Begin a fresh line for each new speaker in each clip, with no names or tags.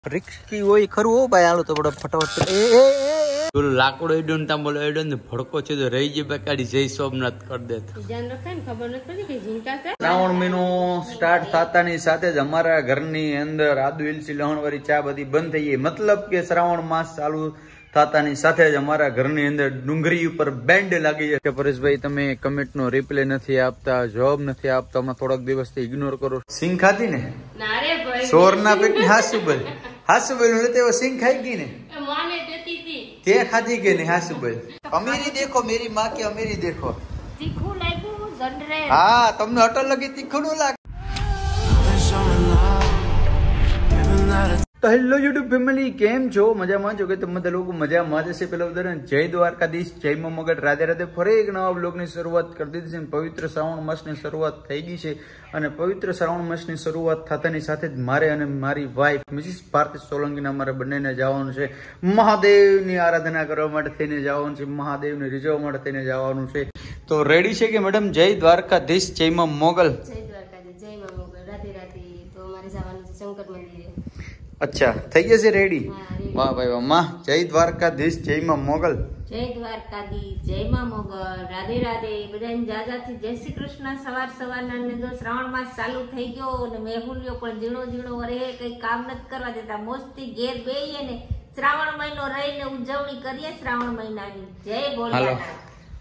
Ricky હોય ખરું હો ભાઈ હાલો તો બડા ફટાફટ એ લાકડો એડો ને તામ બોલો એડો ને ભડકો છે તો રહી જે બકાડી જય સોમનાથ કર દે ધ્યાન રાખે ને ખબર ન પડી કે ઝીંકા છે શ્રાવણ મહિનો સ્ટાર્ટ થતાની સાથે જ અમારા ઘરની અંદર આદુ ઇલસી લહણવાળી ચા બધી બંધ થઈ ગઈ મતલબ કે શ્રાવણ માસ ચાલુ થતાની સાથે જ અમારા ઘરની અંદર ડુંગળી ઉપર બેન્ડ લાગી જાય કે પરેશભાઈ તમે કમેન્ટ નો રિપ્લાય નથી આપતા જવાબ નથી આપતા અમે થોડાક દિવસથી ઇગ્નોર કરો સિંગ ખાધી ને ના રે ભાઈ સોરના પેટની હાસુબલ હાસુબલ ને તે સિંગ ખાઈ ગઈ ને માને દેતી હતી તે ખાધી કે ને હાસુબલ અમીરી દેખો મેરી માં કે અમીરી દેખો તીખું લાગ્યું જનરે હા તમને અટલ લગી તીખું નું લાગે તો હેલો યુટ્યુબ ફેમિલી કેમ છો મજામાં છો કે તમે બધા લોકો મજામાં જશે પેલા બધા જય દ્વારકાધીશ જય માં મગર રાધે રાધે ફરી એક નવા બ્લોગની શરૂઆત કરી દીધી છે પવિત્ર શ્રાવણ માસની શરૂઆત થઈ ગઈ છે અને પવિત્ર શ્રાવણ માસની શરૂઆત થતાની સાથે જ મારે અને મારી વાઈફ મિસિસ ભારતી સોલંકીના અમારે બંનેને જવાનું છે મહાદેવની આરાધના કરવા માટે થઈને જવાનું છે મહાદેવને રીઝવવા માટે થઈને જવાનું છે તો રેડી છે કે મેડમ જય દ્વારકાધીશ જય માં મોગલ
જય દ્વારકાધીશ જય માં મોગલ રાધે રાધે તો અમારે જવાનું છે શંકર મંદિરે
અચ્છા થઈ જશે રેડી વાહ ભાઈ વાહ માં જય દ્વારકાધીશ જય માં મોગલ
જય દ્વારકાધીશ જય માં મોગલ રાધે રાધે બધાને જાજાથી જય શ્રી કૃષ્ણ સવાર સવારના શ્રાવણ માસ ચાલુ થઈ ગયો અને મેહુલિયો પણ ઝીણો ઝીણો વરે કઈ કામ નથી કરવા દેતા મોજથી ઘેર બેહીએ ને શ્રાવણ મહિનો રહીને ઉજવણી કરીએ શ્રાવણ મહિનાની જય ભોળાનાથ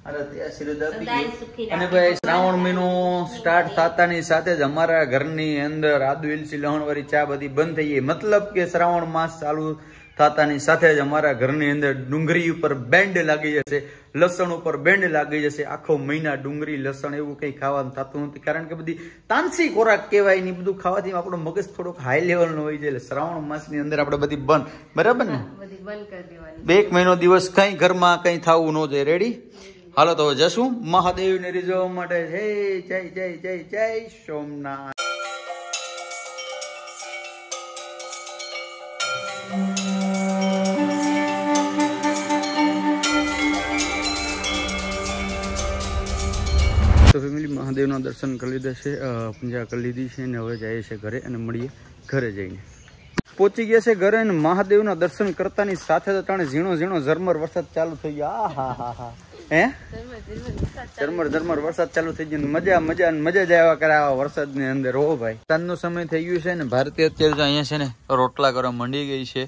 અને ભાઈ શ્રાવણ મહિનો સ્ટાર્ટ થતાની સાથે જ અમારા ઘરની અંદર આદુ ઇલસી લહણવાળી ચા બધી બંધ થઈ ગઈ મતલબ કે શ્રાવણ માસ ચાલુ થતાની સાથે જ અમારા ઘરની અંદર ડુંગળી ઉપર બેન્ડ લાગી જશે લસણ ઉપર બેન્ડ લાગી જશે આખો મહિના ડુંગળી લસણ એવું કઈ ખાવાનું થતું નથી કારણ કે બધી તાનસી ખોરાક કહેવાય ને બધું ખાવાથી આપણો મગજ થોડોક હાઈ લેવલ નો હોય છે એટલે શ્રાવણ માસ ની અંદર આપણે બધી બંધ બરાબર ને
બધી બંધ કરી દેવાની
એક મહિનો દિવસ કઈ ઘરમાં કઈ થવું ન જોઈએ રેડી હાલો તો જશું મહાદેવ ને રીઝવવા માટે જય જય જય જય જય સોમનાથ તો ફેમિલી મહાદેવના દર્શન કરી લીધા છે પૂજા કરી લીધી છે અને હવે જઈએ છે ઘરે અને મળીએ ઘરે જઈને પહોંચી ગયા છે ઘરે અને મહાદેવના દર્શન કરતાની સાથે તો તને ઝીણો ઝીણો ઝરમર વરસાદ ચાલુ થઈ ગયો હા હા હા હે ઝરમર વરસાદ ચાલુ થઈ ગયો મજા મજા જ આવ્યા કરે આવા વરસાદ ની અંદર હો ભાઈ સાંજનો સમય થઈ ગયો છે ને ભારતી અત્યારે અહીંયા છે ને રોટલા કરવા મંડી ગઈ છે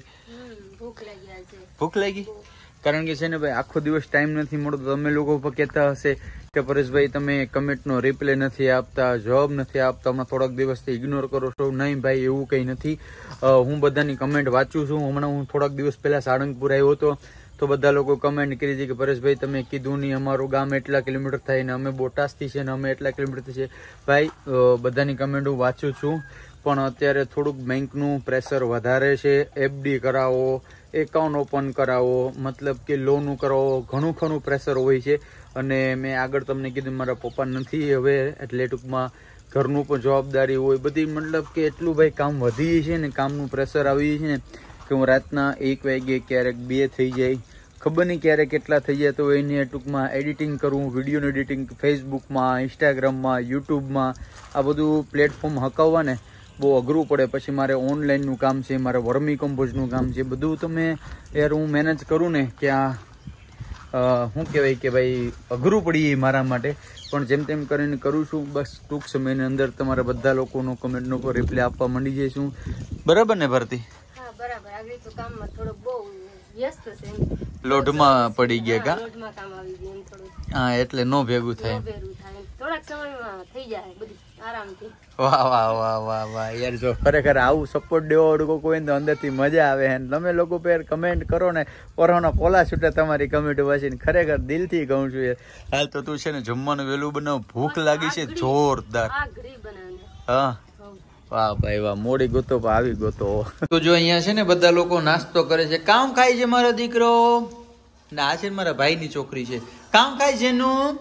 ભૂખ લાગી કારણ કે છે ને ભાઈ આખો દિવસ ટાઈમ નથી મળતો તમે લોકો પણ કહેતા હશે કે પરેશભાઈ તમે કમેન્ટ નો રિપ્લાય નથી આપતા જવાબ નથી આપતા હમણાં થોડાક દિવસથી ઇગ્નોર કરો છો નહીં ભાઈ એવું કઈ નથી હું બધાની કમેન્ટ વાંચું છું હમણાં હું થોડાક દિવસ પહેલા સાળંગપુર આવ્યો હતો તો બધા લોકો કમેન્ટ કરી હતી કે પરેશભાઈ તમે કીધું નહીં અમારું ગામ એટલા કિલોમીટર થાય ને અમે બોટાસથી છે ને અમે એટલા કિલોમીટરથી છે ભાઈ બધાની કમેન્ટ હું વાંચું છું પણ અત્યારે થોડુંક બેંકનું પ્રેશર વધારે છે એફડી કરાવો એકાઉન્ટ ઓપન કરાવો મતલબ કે લોન કરાવો ઘણું ઘણું પ્રેશર હોય છે અને મેં આગળ તમને કીધું મારા પપ્પા નથી હવે એટલે ટૂંકમાં ઘરનું પણ જવાબદારી હોય બધી મતલબ કે એટલું ભાઈ કામ વધી છે ને કામનું પ્રેશર આવી છે ને કે હું રાતના 1 વાગે ક્યારેક 2 થઈ જાય ખબર નહીં ક્યારેક કેટલા થઈ જાય તો એને ટૂંકમાં એડિટિંગ કરવું વિડીયોનું એડિટિંગ ફેસબુકમાં ઇન્સ્ટાગ્રામમાં યુટ્યુબમાં આ બધું પ્લેટફોર્મ હકાવવા ને બહુ અઘરું પડે પછી મારે ઓનલાઈનનું કામ છે મારે વર્મી કમ્પોઝનું કામ છે બધું તમે યાર હું મેનેજ કરું ને કે આ શું કહેવાય કે ભાઈ અઘરું પડી મારા માટે પણ જેમ તેમ કરીને કરું છું બસ ટૂંક સમયની અંદર તમારા બધા લોકોનો કમેન્ટનો પર રિપ્લાય આપવા માંડી જઈશું બરાબર ને ભારતી
બરાબર આગળ તો કામમાં થોડો બહુ વ્યસ્ત છે
લોઢમાં પડી ગયા કા
લોઢમાં કામ આવી ગયું એમ થોડું
હા એટલે નો ભેગું થાય
થોડાક સમયમાં થઈ જાય બધું આરામથી
વાહ વાહ વાહ વાહ વાહ યાર જો ખરેખર આવું સપોર્ટ દેવા વાળું કોઈ ને તો અંદરથી મજા આવે અને તમે લોકો પેર કમેન્ટ કરો ને પરોના પોલા છૂટે તમારી કમેન્ટ વાંચીને ખરેખર દિલથી કહું છું યાર હાલ તો તું છે ને જમવાનું વેલું બનાવ ભૂખ લાગી છે જોરદાર હા વાહ ભાઈ વાહ મોડી ગોતો આવી ગોતો તો જો અહીંયા છે ને બધા લોકો નાસ્તો કરે છે કામ ખાય છે મારો દીકરો ના આ છે મારા ભાઈ ની છોકરી છે કામ ખાય છે એનું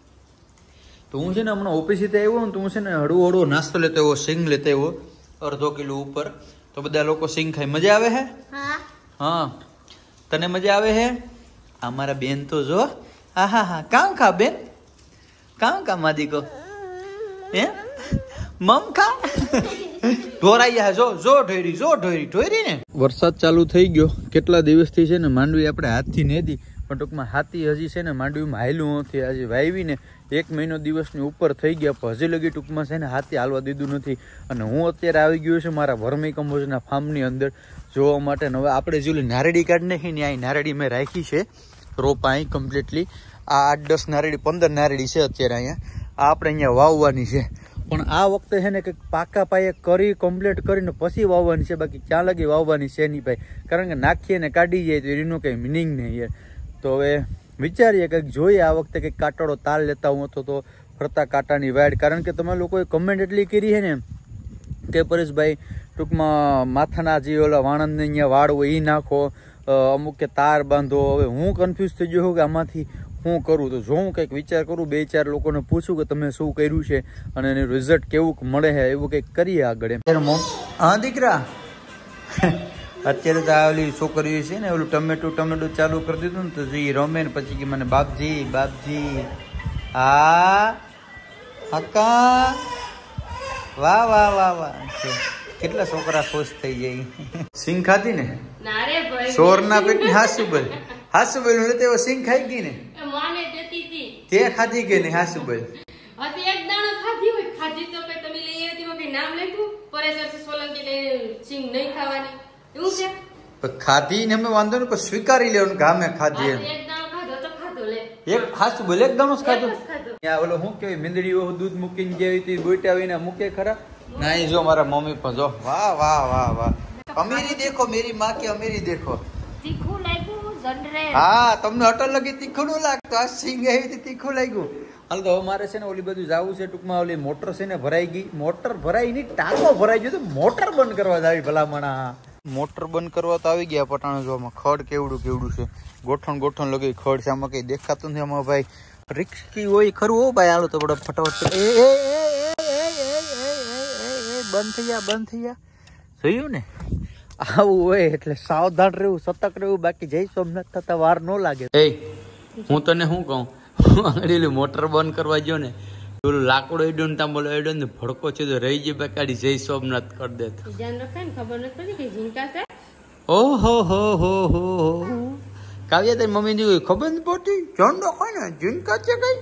તો હું છે ને હમણાં ઓફિસથી આવ્યો ને તો હું છે ને હળવો નાસ્તો લેતો આવ્યો સિંગ લેતો આવ્યો અડધો કિલો ઉપર તો બધા લોકો સિંગ ખાય મજા આવે હે હા તને મજા આવે હે અમારા બેન તો જો હા હા હા કામ ખા બેન કામ માદીકો હે મમકા ઢોરાઈ જાય. જો ઢોરી ને. વરસાદ ચાલુ થઈ ગયો. કેટલા દિવસથી છે ને માંડવી આપણે હાથથી નેદી, પણ ટૂંકમાં હાથી હજી છે ને માંડવીમાં હાયલું નથી. આજે વાવી ને 1 મહિનો દિવસની ઉપર થઈ ગયા, પણ હજી લગી ટૂંકમાં છે ને હાથી હાલવા દીધું નથી. અને હું અત્યારે આવી ગયો છું મારા વર્મી કમ્પોઝના ફાર્મની અંદર જોવા માટે. હવે આપણે જે નારેડી કાઢી નાખી ને અહીં નારેડી મેં રાખી છે રોપા અહીં કમ્પ્લીટલી. આ 8-10 નારેડી 15 નારેડી છે અત્યારે અહીંયા. આ આપણે અહીંયા વાવવાની છે, પણ આ વખતે છે ને કંઈક પાકા પાયે કરી કમ્પ્લીટ કરીને પછી વાવવાની છે. બાકી ક્યાં લગી વાવવાની છે નહીં ભાઈ, કારણ કે નાખીએ ને કાઢી જાય તો એનું કંઈ મિનિંગ નહીં યાર. તો હવે વિચારીએ કંઈક જોઈએ આ વખતે કંઈક કાંટાળો તાલ લેતા હું તો ફરતા કાંટાની વાડ. કારણ કે તમે લોકોએ કમેન્ટ એટલી કરી છે ને કે પરેશભાઈ ટૂંકમાં માથાના જે ઓલા વાણંદને અહીંયા વાળ હોય એ નાખો, અમુક કે તાર બાંધો. હવે હું કન્ફ્યુઝ થઈ ગયો કે આમાંથી હું કરું. તો જો હું કંઈક વિચાર કરું, 2-4 લોકોને પૂછું કે તમે શું કર્યું છે અને એનું રિઝલ્ટ કેવું મળે છે, એવું કંઈક કરીએ આગળ. હા દીકરા, અત્યારે તો ઓલી છોકરીઓ છે ને ઓલું ટમેટું ચાલુ કરી દીધું ને તો જે રમે ને પછી કે મને બાપજી હા હકા વાહ કેટલા છોકરા ખુશ થઈ જાય. સિંગ ખાધી ને સોર ના પેટ ને હાસુ બોલ હું તેવો સિંગ ખાઈ ગઈ ને તે ખાધી કે નહીં હાસુ બોલ. ખાધી ને અમે વાંધો ને સ્વીકારી લેવાનું કે અમે ખાધી એમ. એક હાસુ બોલ એક દાણો જ ખાધો. ઓલો શું કેવાય મીંદડીઓ દૂધ મૂકીને જેવી હતી બોઈટા આવીને મૂકે ખરા ના. જો મારા મમ્મી પણ જો વાહ અમીરી દેખો મેરી માં કે અમીરી દેખો. હા તમને અટલ લગી તીખું નું લાગતું, આ સિંગ આવી તીખું લાગ્યું. હાલ તો હવે મારે છે ને ઓલી બધું જવું છે ટૂંકમાં. ઓલી મોટર છે ને ભરાઈ ગઈ, મોટર ભરાઈ ની ટાંકો ભરાઈ ગયો તો મોટર બંધ કરવા જ આવી ભલામણા. મોટર બંધ કરવા તો આવી ગયા પટાણા. જોવામાં ખડ કેવડું છે, ગોઠણ લગી ખડ છે. આમાં કઈ દેખાતું નથી. આમાં ભાઈ રિક્ષી હોય ખરું હો ભાઈ. હાલો તો બડા ફટાફટ બંધ થઈ ગયા જોયું ને. આવું હોય એટલે સાવધાન રહેવું, સતર્ક રહેવું. બાકી જય સોમનાથ થતા વાર ન લાગે. હું તને શું કહું, આંગળીલું મોટર બંધ કરવા ગયો ને પેલું લાકડો એડો ને તાંબોલો એડો ને ભડકો છે તો રહી ગયો બેકાડી જય સોમનાથ કરી દે. ઓહો કાવ્યા તારી મમ્મી ની ખબર નથી પડતી. જોંડો કોઈ ને જીનકા છે કઈ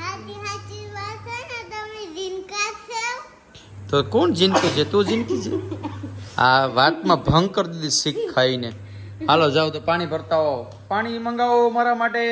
તો કોણ જીનકી છે? તું જીનકી છે? આ વાતમાં ભંગ કરી દીધી શીખ ખાઈને. હાલો જાવ તો પાણી ભરતા હો. પાણી મંગાવો મારા માટે.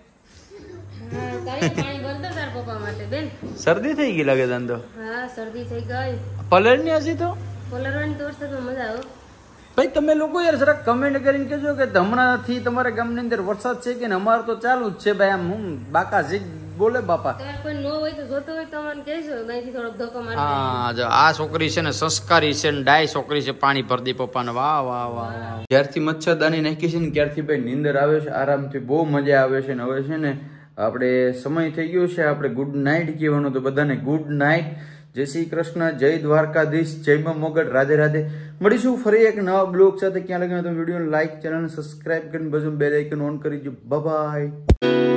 શરદી થઈ ગઈ લાગે ધંધો.
શરદી થઈ ગઈ.
પલર ની હજી તો
પલરવાની તો વરસાદમાં મજા આવે.
ભાઈ તમે લોકો યાર જરાક કમેન્ટ કરીને કહેજો કે હમણાંથી તમારા ગામની અંદર વરસાદ છે કે અમારે તો ચાલુ જ છે ભાઈ. આમ હું બાકા જી બોલે બાપા.
કોઈ ન હોય તો જોતો હોય તો મને કહેજો, અહીંથી થોડોક ધક્કો મારી.
હા જો આ છોકરી છે ને સંસ્કારી છે ને ડાય છોકરી છે. પાણી ભરતી પપ્પાને વાહ. જ્યારથી મચ્છરદાની નાખી છે ને ત્યારથી ભાઈ નીંદર આવે છે આરામથી, બહુ મજા આવે છે. ને હવે છે ને આપણે સમય થઈ ગયો છે આપણે ગુડ નાઇટ કહેવાનું. તો બધાને ગુડ નાઇટ. જય શ્રી કૃષ્ણ, જય દ્વારકાધીશ, જય મા મોગલ, રાધે રાધે. મળીશું ફરી એક નવા બ્લોગ સાથે. ક્યાં લગીને તમે વિડીયો લાઈક, ચેનલ સબસ્ક્રાઇબ કરીને બધું બેલ આઇકન ઓન કરી દો. બાય.